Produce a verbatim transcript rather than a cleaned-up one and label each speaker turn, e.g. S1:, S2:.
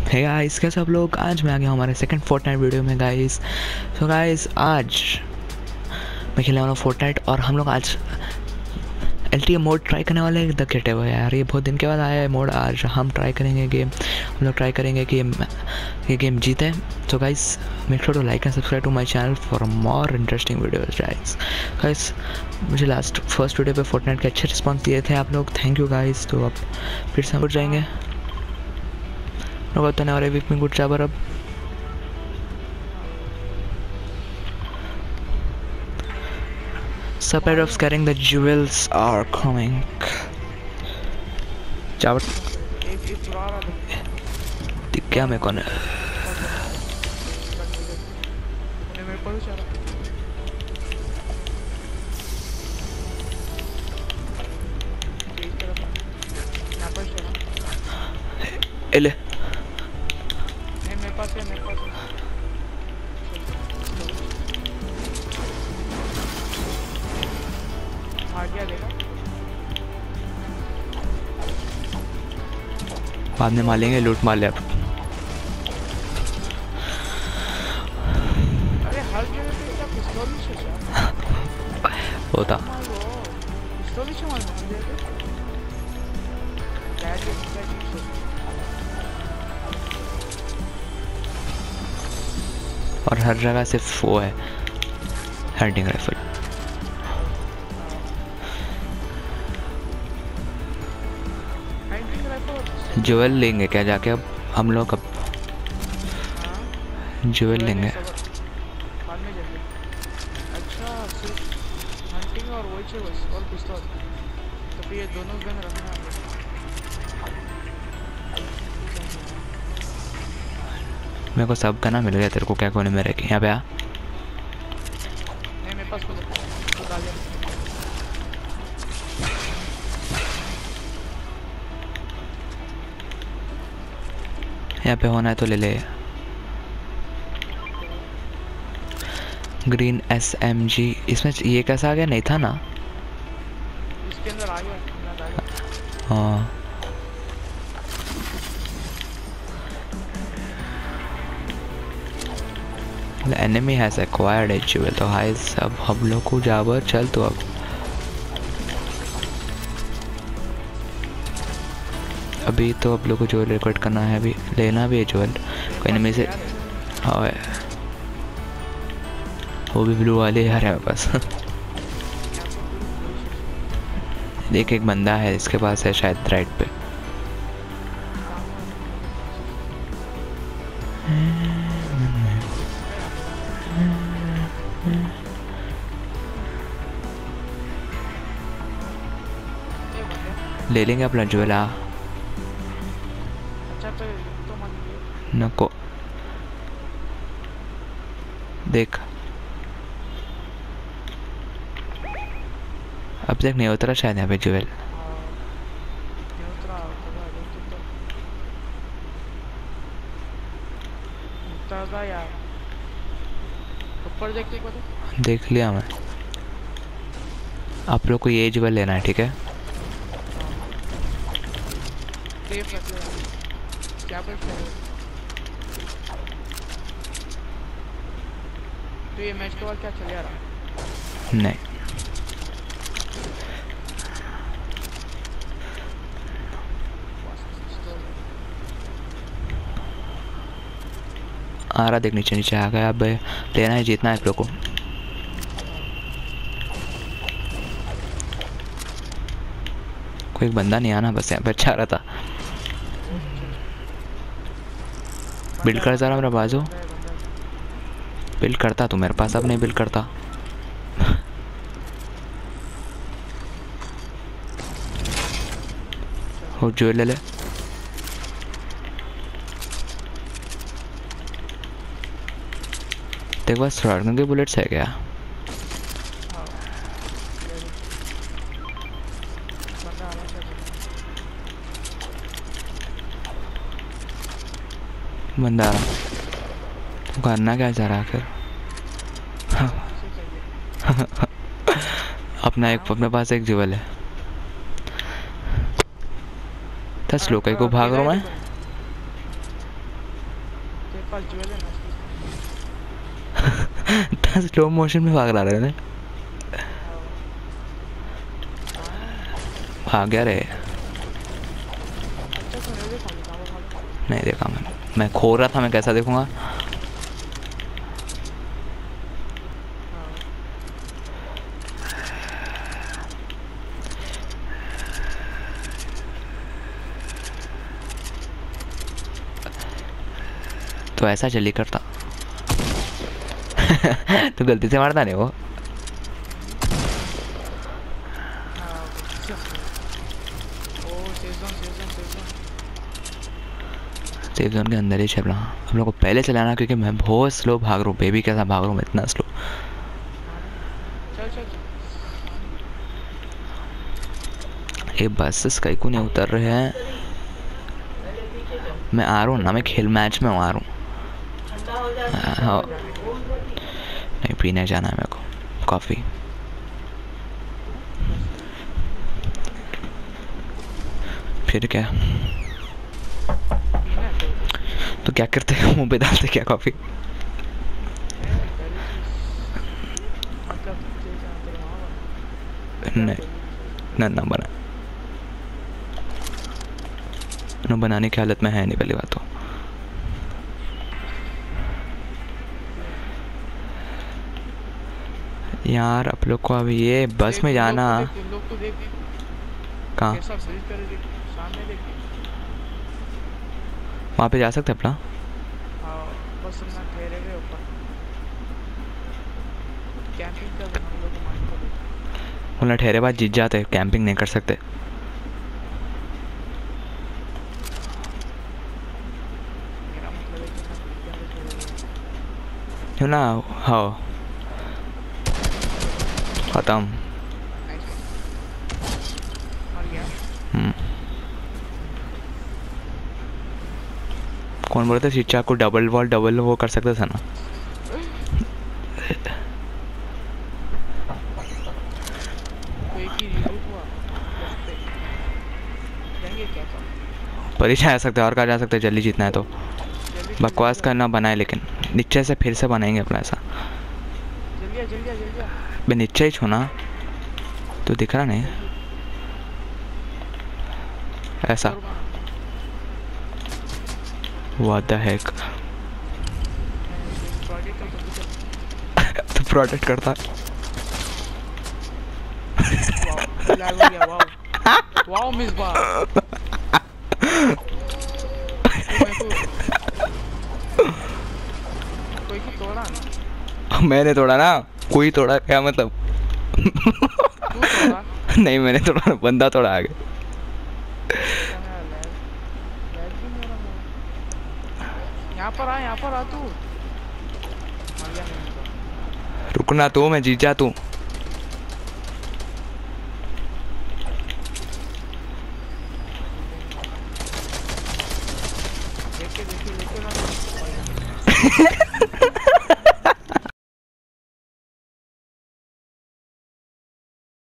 S1: Hey guys, कैसे आप लोग। आज मैं आ गया हूँ हमारे सेकंड फोर्टनाइट वीडियो में गाइस। सो गाइस, आज मैं खेलने वाला हूँ फोर्टनाइट और हम लोग आज L T A mode try करने वाले हैं। द गेट अवे यार, ये बहुत दिन के बाद आया है मोड। आज हम ट्राई करेंगे गेम हम लोग ट्राई करेंगे कि ये गेम जीते। So guys, make sure to like and subscribe to my channel for more interesting videos guys. Guys, मुझे लास्ट फर्स्ट वीडियो पे फोर्टनाइट के अच्छे रिस्पॉन्स दिए थे आप लोग, थैंक यू गाइस। तो अब फिर से हम उठ जाएंगे लोग होने वाले वीक में गुड जाबर। अब Supply of carrying the jewels are coming. जाबर दिख गया मेरे को ने। एले
S2: नहीं मेरे पास है मेरे पास है। आ गया देखा।
S1: बाद में मारेंगे, लूट मार ले अब।
S2: अरे हर जगह पे क्या पिस्तौल ही चला
S1: होता
S2: पिस्तौल ही चला मुझे दैट इज दैट।
S1: और हर जगह सिर्फ वो है हंटिंग राइफल। ज्वेल लेंगे क्या जाके अब हम लोग? अब ज्वेल लेंगे
S2: बाद में जल्दी। अच्छा सिर्फ हंटिंग और वही चाहिए बस, और पिस्तौल। तो फिर ये दोनों गन रखना है।
S1: मेरे को सब गना मिल गया, तेरे को क्या कोने में रखी? यहाँ पे आ।
S2: नहीं मेरे पास खुद खुद आ गया।
S1: यहाँ पे होना है तो ले ले। ग्रीन एस एम जी, इसमें ये कैसा आ गया? नहीं था ना
S2: इसके अंदर आ गया।
S1: हाँ, The enemy has acquired a jewel। तो हाय सब हम लोग को जाबर चल। तो अब अभी तो आप लोग को ज्वेल रिकॉर्ड करना है, अभी लेना भी है ज्वेल कोई एनिमी से। हाँ वो भी ब्लू वाले यार है मेरे पास। देख एक बंदा है, इसके पास है शायद राइट पे। ले लेंगे अपना ज्वेल। आ
S2: अच्छा तो तो मान लीजिए
S1: नको देख, अब तक नहीं उतरा शायद यहाँ पे ज्वेल।
S2: यार ऊपर देखते को तो
S1: देख लिया मैं। आप लोग को ये ज्वेल लेना है, ठीक है?
S2: सेफ रख ले क्या पर तो ये मैच के बाद क्या चल रहा?
S1: नहीं आ रहा, देख नीचे नीचे आ गया। अब लेना है, जीतना है आप लोग को। कोई बंदा नहीं आना बस यहाँ पे। अच्छा रहा था बिल्ड कर जरा मेरा बाजू। बिल्ड करता तू मेरे पास, अब नहीं बिल्ड करता। हो ज्वेल ले ले। देख बस शॉटगन के बुलेट्स है क्या? बंदा आ रहा, तो करना क्या चाह रहा है आखिर? अपना एक अपने पास एक ज्वेल है। दस लोग को भाग रहा हूँ मैं।
S2: पास ज्वेल है ना
S1: इतना स्लो मोशन में भाग रहा है रे। भाग गया रे।
S2: अच्छा सुन देखो कहाँ पर भागा।
S1: नहीं देखा मैंने, मैं खो रहा था, मैं कैसा देखूंगा।
S2: हाँ
S1: तो ऐसा चली करता। तो गलती से मारता नहीं वो।
S2: हाँ oh safe zone safe zone safe zone.
S1: Safe zone के अंदर ही चल रहा। हम लोग को पहले चलाना क्योंकि मैं बहुत स्लो भाग रहा हूँ बेबी, कैसा भाग रहा हूँ मैं इतना स्लो।
S2: चल चल चल
S1: ये बसेस कहीं को नहीं उतर रहे हैं। मैं आ रहा हूँ ना, मैं खेल मैच में आ रहा हूँ। हाँ, नहीं पीने जाना है मेरे को कॉफ़ी। फिर क्या
S2: पीना है तो
S1: तो क्या करते हैं, मुंह पे डालते क्या कॉफ़ी?
S2: नहीं पहली चीज मतलब तेरे जहाँ तेरे वहाँ बना
S1: नहीं ना ना बना ना बनाने की हालत में है नहीं पहली बात तो। यार आप लोग को अभी ये बस में जाना
S2: लोग तो देख
S1: कहाँ,
S2: कैसा बिल्ड करे देख सामने देख।
S1: वहाँ पे जा सकते हैं अपना।
S2: हाँ बस हम ना ठहरे गए ऊपर कैंपिंग कर रहे हैं हम लोग को माइंड को देख।
S1: बोला ठहरे बाद जीत जाते, कैंपिंग नहीं कर सकते।
S2: मेरा मतलब है कि ना पहले ठहरे गए।
S1: क्यों ना। हाँ खत्म।
S2: नाइस मर गया।
S1: हम्म। कौन बोलते शिक्षा को डबल वॉल डबल वो कर सकते थे ना।
S2: तो एक ही रिबूट हुआ लेफ्ट पे जाएंगे क्या था।
S1: परीक्षा आ सकते हैं और कहाँ जा सकते हैं, जल्दी जीतना है तो।
S2: जल्दी
S1: बकवास करना बनाए लेकिन नीचे से फिर से बनाएंगे अपना ऐसा।
S2: जल्दी आ जल्दी आ जल्दी आ
S1: मैं नीचे ही छूना तो दिख रहा नहीं ऐसा। What the heck.
S2: प्रोजेक्ट का तो कुछ
S1: तो प्रोटेक्ट करता।
S2: वाओ लैग हो गया। वाओ वाओ मिस बार कोई की तोड़ा ना।
S1: मैंने तोड़ा ना, कोई तोड़ा क्या मतलब।
S2: तू तोड़ा
S1: नहीं मैंने तोड़ा, बंदा तोड़ा आगे।
S2: क्या मेरा लैग लैग भी मेरा है। यहाँ पर आ यहाँ पर आ तू मर गया नहीं तो।
S1: रुकना तो, मैं जीत जा तू।
S2: देख के देख के देख के ना